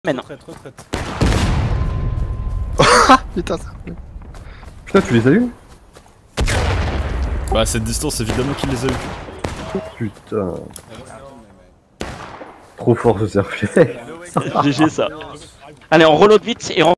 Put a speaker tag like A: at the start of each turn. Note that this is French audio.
A: Maintenant.
B: Retraite.
C: Putain, ça... Putain, tu les as eu?
D: Bah, à cette distance, évidemment qu'il les a eu.
C: Putain. Trop fort ce cercle.
A: GG ça. Allez, on reload vite et on